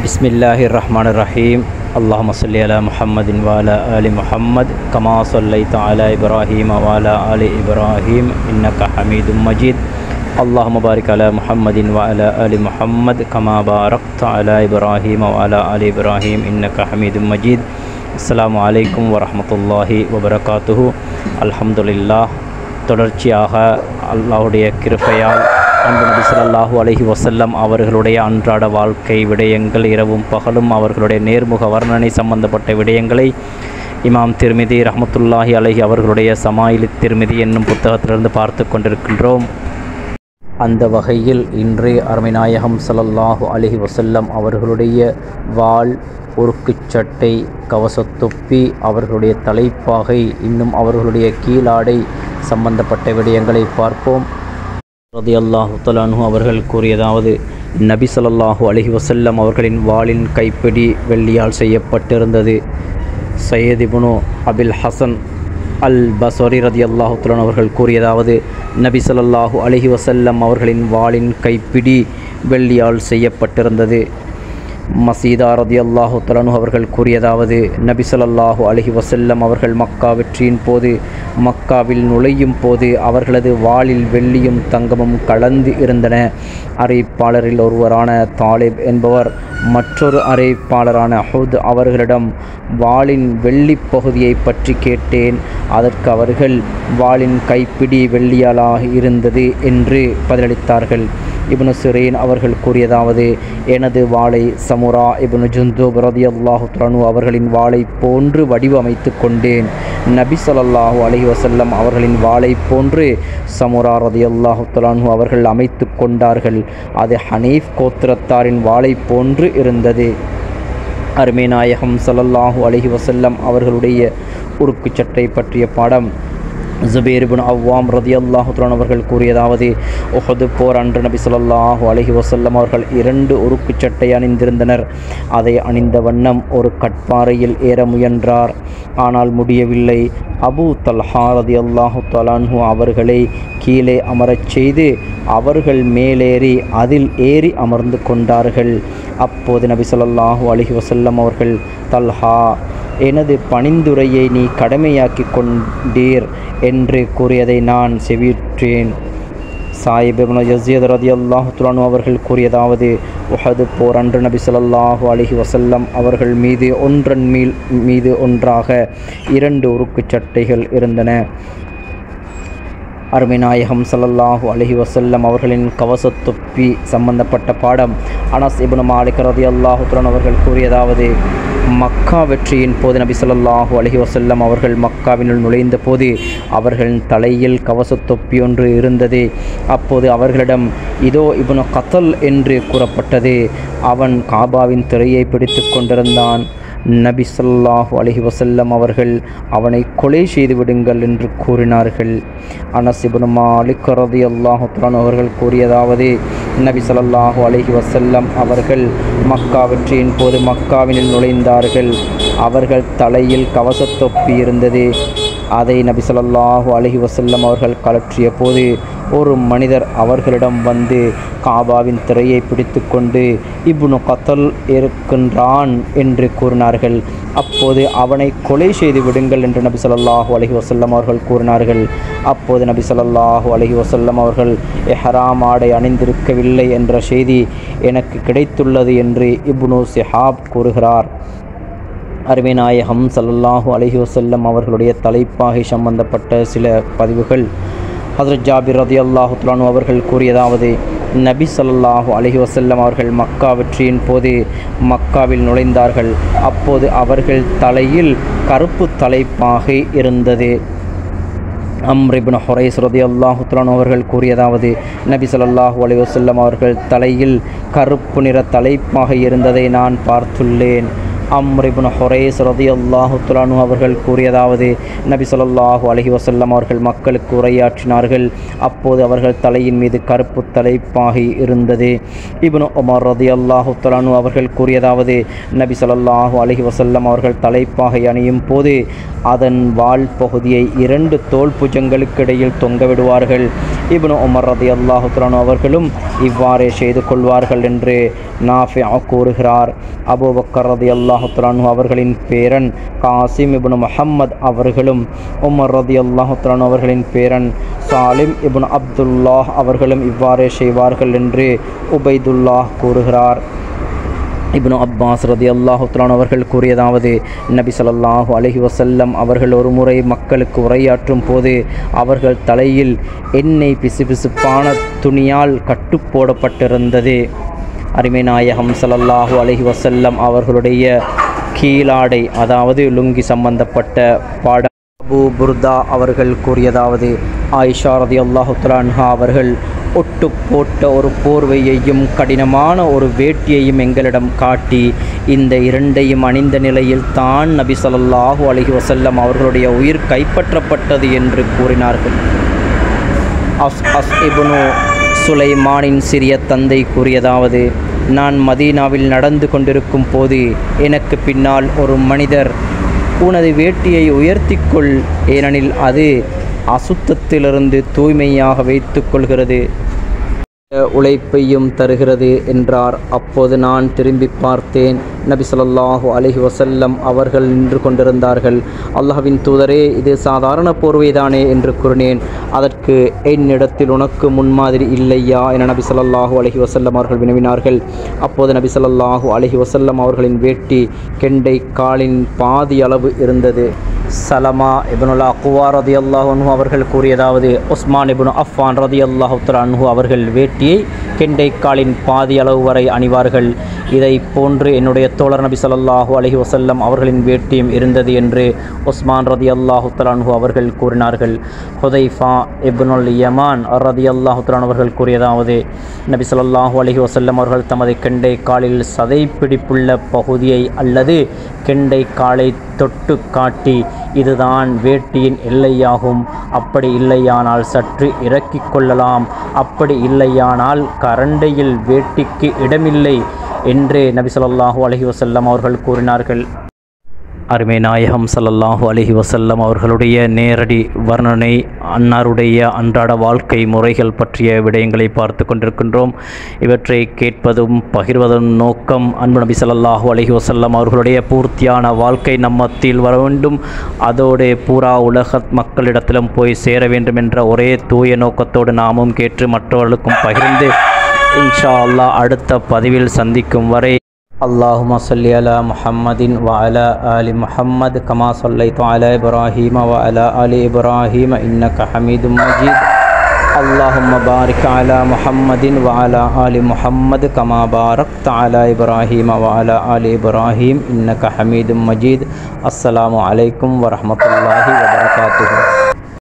बिस्मिल्लाहिर्रहमानिर्रहीम अल्लाहुम्मा सल्लि अला मुहम्मदिन व अला आलि मुहम्मद कमा सल्लैता अला इब्राहीम व अला आलि इब्राहीम इन्नका हमीदुम मजीद अल्लाहुम्मा बारिक अला मुहम्मदिन व अला आलि मुहम्मद कमा बारकता अला इब्राहीम व अला आलि इब्राहीम इन्नका हमीदुम मजीद। अस्सलामु अलैकुम व रहमतुल्लाहि व बरकातुहु। अल्हम्दुलिल्लाह, தொடர்ச்சியாக அல்லாஹ்வுடைய கிருபையால் அன்பு நபி ஸல்லல்லாஹு அலைஹி வஸல்லம் அவர்களுடைய அன்றாட வாழ்க்கை விடயங்கள், இரவும் பகலும் அவர்களுடைய நேர்முக வர்ணனை சம்பந்தப்பட்ட விடயங்களை இமாம் திர்மிதி ரஹ்மத்துல்லாஹி அலைஹி அவர்களுடைய சமாயில் திர்மிதி என்னும் புத்தகத்திலிருந்து பார்த்து கொண்டிருக்கின்றோம். அந்த வகையில் இன்றைய அருமைநாயகம் ஸல்லல்லாஹு அலைஹி வஸல்லம் அவர்களுடைய வாள், உருக்குச் சட்டை, கவசத்தொப்பி, அவர்களுடைய தலைப்பாகை, இன்னும் அவர்களுடைய கீழாடை சம்பந்தப்பட்ட விடயங்களை பார்ப்போம். ரலியல்லாஹு தஆலா அன்ஹு அவர்கள் கூறியதாவது, நபி ஸல்லல்லாஹு அலைஹி வஸல்லம் அவர்களின் வாளின் கைப்பிடி வெள்ளியால் செய்யப்பட்டிருந்தது. சையத் இப்னு அபில் ஹசன் அல் பஸ்ரி ரலியல்லாஹு தஆலா அவர்கள் கூறியதாவது, நபி ஸல்லல்லாஹு அலைஹி வஸல்லம் அவர்களின் வாளின் கைப்பிடி வெள்ளியால் செய்யப்பட்டிருந்தது. மசீதா ரலியல்லாஹு தஆலா அன்ஹு அவர்கள் கூறியதாவது, நபி ஸல்லல்லாஹு அலைஹி வஸல்லம் அவர்கள் மக்கா வெற்றியின் போது மக்காவில் நுழையும் போது அவர்களது வாளில் வெள்ளியும் தங்கமும் கலந்து இருந்தன. அறிவிப்பாளரில் ஒருவரான தாலிப் என்பவர் மற்றொரு அறிவிப்பாளரான ஹுத் அவர்களிடம் வாளின் வெள்ளி பகுதியை பற்றி கேட்டேன். அதற்கு அவர்கள் வாளின் கைப்பிடி வெள்ளியாலாக இருந்தது என்று பதிலளித்தார்கள். இப்னு சிரீன் அவர்கள் கூறியதாவது, எனது வாளை சமுரா இப்னு ஜுந்தூப் ரலியல்லாஹு தஆலா அன்ஹு அவர்களின் வாளை போன்று வடிவமைத்து கொண்டேன். நபி ஸல்லல்லாஹு அலைஹி வஸல்லம் அவர்களின் வாளை போன்று சமுரா ரலியல்லாஹு தஆலா அன்ஹு அவர்கள் அமைத்து கொண்டார்கள். அது ஹனீஃப் கோத்திரத்தாரின் வாளை போன்று இருந்தது. அருமை நாயகம் ஸல்லல்லாஹு அலைஹி வஸல்லம் அவர்களுடைய உருக்கு சட்டை பற்றிய பாடம். ஜுபைர் இப்னு அவ்வாம் ரலியல்லாஹு தஆலா அவர்கள் கூறியதாவது, உஹது போர் அன்று நபி ஸல்லல்லாஹு அலைஹி வஸல்லம் அவர்கள் 2 உருக்கு சட்டை அணிந்திருந்தனர். அதை அணிந்த வண்ணம் ஒரு கட்பாறையில் ஏற முயன்றார், ஆனால் முடியவில்லை. அபூ தல்ஹா ரலியல்லாஹு தஆலா அன்ஹு அவர்களை கீழே அமரச் செய்து அவர்கள் மேலேறி அதில் ஏறி அமர்ந்து கொண்டார்கள். அப்போது நபி ஸல்லல்லாஹு அலைஹி வஸல்லம் அவர்கள், தல்ஹா, எனது பணிந்துரையை நீ கடமையாக்கி கொண்டீர் என்று கூறியதை நான் செவியுற்றேன். சாயிப் இப்னு யஸீத் ரலியல்லாஹு தஆலா அன்ஹு அவர்கள் கூறியதாவது, உஹது போர் அன்று நபி ஸல்லல்லாஹு அலைஹி வஸல்லம் அவர்கள் மீது ஒன்றன் மீது ஒன்றாக 2 உருக்குச் சட்டைகள் இருந்தன. அருமை நாயகம் ஸல்லல்லாஹு அலைஹி வஸல்லம் அவர்களின் கவசத்தொப்பி சம்பந்தப்பட்ட பாடம். அனஸ் இப்னு மாலிக் ரலியல்லாஹு தஆலா அவர்கள் கூறியதாவது, மக்கா வெற்றியின் போது நபி ஸல்லல்லாஹு அலைஹி வஸல்லம் அவர்கள் மக்காவினுள் நுழைந்த போது அவர்களின் தலையில் கவசத்தொப்பி ஒன்று இருந்தது. அப்போது அவர்களிடம், இதோ இப்னு கத்தல் என்று கூறப்பட்டது. அவன் காபாவின் திரையை பிடித்து கொண்டிருந்தான். நபி ஸல்லல்லாஹு அலைஹி வஸல்லம் அவர்கள் அவனை கொலை செய்து விடுங்கள் என்று கூறினார்கள். அனஸ் இப்னு மாலிக் ரலியல்லாஹு தஆலா அவர்கள் கூறியதாவது, நபி ஸல்லல்லாஹு அலைஹி வஸல்லம் அவர்கள் மக்கா வெற்றியின் போது மக்காவினில் நுழைந்தார்கள். அவர்கள் தலையில் கவசத்தொப்பி இருந்தது. அதை நபி ஸல்லல்லாஹு அலைஹி வஸல்லம் அவர்கள் கழற்றிய போது ஒரு மனிதர் அவர்களிடம் வந்து காபாவின் திரையை பிடித்து கொண்டு இப்னு கத்தல் இருக்கின்றான் என்று கூறினார்கள். அப்போது அவனை கொலை செய்து விடுங்கள் என்று நபி ஸல்லல்லாஹு அலைஹி வஸல்லம் அவர்கள் கூறினார்கள். அப்போது நபி ஸல்லல்லாஹு அலைஹி வஸல்லம் அவர்கள், இஹ்ராம் ஆடை அணிந்திருக்கவில்லை என்ற செய்தி எனக்கு கிடைத்துள்ளது என்று இப்னு ஷிஹாப் கூறுகிறார். அருமை நாயகம் ஸல்லல்லாஹு அலைஹி வஸல்லம் அவர்களுடைய தலைப்பாகை சம்பந்தப்பட்ட சில பதிவுகள். ஹஜ்ரத் ஜாபிர் ரலியல்லாஹு தஆலா அன்ஹு அவர்கள் கூறியதாவது, நபி ஸல்லல்லாஹு அலைஹி வஸல்லம் அவர்கள் மக்கா வெற்றியின் போது மக்காவில் நுழைந்தார்கள். அப்போது அவர்கள் தலையில் கருப்பு தலைப்பாகை இருந்தது. அம்ர் இப்னு ஹுரைஸ் ரலியல்லாஹு தஆலா அன்ஹு அவர்கள் கூறியதாவது, நபி ஸல்லல்லாஹு அலைஹி வஸல்லம் அவர்கள் தலையில் கருப்பு நிற தலைப்பாகை இருந்ததை நான் பார்த்துள்ளேன். அம்ர் இப்னு ஹுரைஸ் ரலியல்லாஹு தஆலா அன்ஹு அவர்கள் கூறியதாவது, நபி ஸல்லல்லாஹு அலைஹி வஸல்லம் அவர்கள் மக்களுக்கு உரையாற்றினார்கள். அப்போது அவர்கள் தலையின் மீது கருப்பு தலைப்பாகை இருந்தது. இப்னு உமர் ரலியல்லாஹு தஆலா அன்ஹு அவர்கள் கூறியதாவது, நபி ஸல்லல்லாஹு அலைஹி வஸல்லம் அவர்கள் தலைப்பாகை அணியும் போது அதன் வால் பகுதியை 2 தோள் புஜங்களுக்கு இடையில் தொங்க விடுவார்கள். இப்னு உமர் ரலியல்லாஹு தஆலா அன்ஹு அவர்களும் இவ்வாறே செய்து கொள்வார்கள் என்று நாஃபி கூறுகிறார். அபூபக்கர் ரலியல்லாஹு தஆலா அன்ஹு அவர்களின் பேரன் காசிம் இப்னு முஹம்மத் அவர்களும், உமர் ரலியல்லாஹு தஆலா அன்ஹு அவர்களின் பேரன் சாலிம் இப்னு அப்துல்லாஹ் அவர்களும் இவ்வாறே செய்வார்கள் என்று உபைதுல்லாஹ் கூறுகிறார். இப்னு அப்பாஸ் ரலியல்லாஹு தஆலா அவர்கள் கூறியதாவது, நபி ஸல்லல்லாஹு அலைஹி வஸல்லம் அவர்கள் ஒரு முறை மக்களுக்கு உரையாற்றும் போது அவர்கள் தலையில் எண்ணெய் பிசுபிசுப்பான துணியால் கட்டு போடப்பட்டிருந்தது. அருமை நாயகம் ஸல்லல்லாஹு அலைஹி வஸல்லம் அவர்களுடைய கீழாடை, அதாவது லுங்கி சம்பந்தப்பட்ட பாடம் அபூ புர்தா அவர்கள் கூறியதாவது, ஆயிஷா ரலியல்லாஹு தஆலா அன்ஹா அவர்கள் ஒட்டு போட்ட ஒரு போர்வையையும் கடினமான ஒரு வேட்டியையும் எங்களிடம் காட்டி, இந்த இரண்டையும் அணிந்த நிலையில் தான் நபி ஸல்லல்லாஹு அலைஹி வஸல்லம் அவர்களுடைய உயிர் கைப்பற்றப்பட்டது என்று கூறினார்கள். அஸ் இப்னு சுலைமானின் சிறிய தந்தை கூறியதாவது, நான் மதீனாவில் நடந்து கொண்டிருக்கும் போது எனக்கு பின்னால் ஒரு மனிதர், உனது வேட்டியை உயர்த்திக்கொள், ஏனெனில் அது அசுத்தத்திலிருந்து தூய்மையாக வைத்து கொள்கிறது, உழைப்பையும் தருகிறது என்றார். அப்போது நான் திரும்பி பார்த்தேன். நபி ஸல்லல்லாஹு அலைஹி வஸல்லம் அவர்கள் நின்று கொண்டிருந்தார்கள். அல்லாஹ்வின் தூதரே, இது சாதாரண போர்வைதானே என்று கூறினேன். அதற்கு என்னிடத்தில் உனக்கு முன்மாதிரி இல்லையா என நபி ஸல்லல்லாஹு அலைஹி வஸல்லம் அவர்கள் வினவினார்கள். அப்போது நபி ஸல்லல்லாஹு அலைஹி வஸல்லம் அவர்களின் வேட்டி கெண்டை காலின் பாதி அளவு இருந்தது. சலமா இப்னுல் அக்வா ரலியல்லாஹு அன்ஹு அவர்கள் கூறியதாவது, உஸ்மான் இப்னு அஃபான் ரலியல்லாஹு தஆலா அன்ஹு அவர்கள் வேட்டியை கெண்டைக்காலின் பாதி அளவு வரை அணிவார்கள். இதை போன்று என்னுடைய தோழர் நபி ஸல்லல்லாஹு அலைஹி வஸல்லம் அவர்களின் வேட்டியும் இருந்தது என்று உஸ்மான் ரலியல்லாஹு தஆலா அன்ஹு அவர்கள் கூறினார்கள். ஹுதைஃபா இப்னுல் யமான் ரலியல்லாஹு தஆலா அவர்கள் கூறியதாவது, நபி ஸல்லல்லாஹு அலைஹி வஸல்லம் அவர்கள் தமது கெண்டை காலில் சதை பிடிப்புள்ள பகுதியை அல்லது கெண்டை காலை தொட்டு காட்டி, இதுதான் வேட்டியின் எல்லையாகும், அப்படி இல்லையானால் சற்று இறக்கிக் கொள்ளலாம், அப்படி இல்லையானால் கரண்டையில் வேட்டிக்கு இடமில்லை என்று நபி ஸல்லல்லாஹு அலைஹி வஸல்லம் அவர்கள் கூறினார்கள். அருமை நாயகம் ஸல்லல்லாஹு அலைஹி வஸல்லம் அவர்களுடைய நேரடி வர்ணனை, அன்னாருடைய அன்றாட வாழ்க்கை முறைகள் பற்றிய விடயங்களை பார்த்து கொண்டிருக்கின்றோம். இவற்றை கேட்பதும் பகிர்வதும் நோக்கம், அன்பு நபி ஸல்லல்லாஹு அலைஹி வஸல்லம் அவர்களுடைய பூர்த்தியான வாழ்க்கை நம் மத்தியில் வர வேண்டும், அதோடு பூரா உலக மக்களிடத்திலும் போய் சேர வேண்டும் என்ற ஒரே தூய நோக்கத்தோடு நாமும் கேட்டு மற்றவர்களுக்கும் பகிர்ந்து இன்ஷா அல்லாஹ் அடுத்த பதிவில் சந்திக்கும் வரை اللهم صل على محمد وعلى آل محمد كما صليت على إبراهيم وعلى آل إبراهيم إنك حميد مجيد. اللهم بارك على محمد وعلى آل محمد كما باركت على إبراهيم وعلى آل إبراهيم إنك حميد مجيد. السلام عليكم ورحمة الله وبركاته.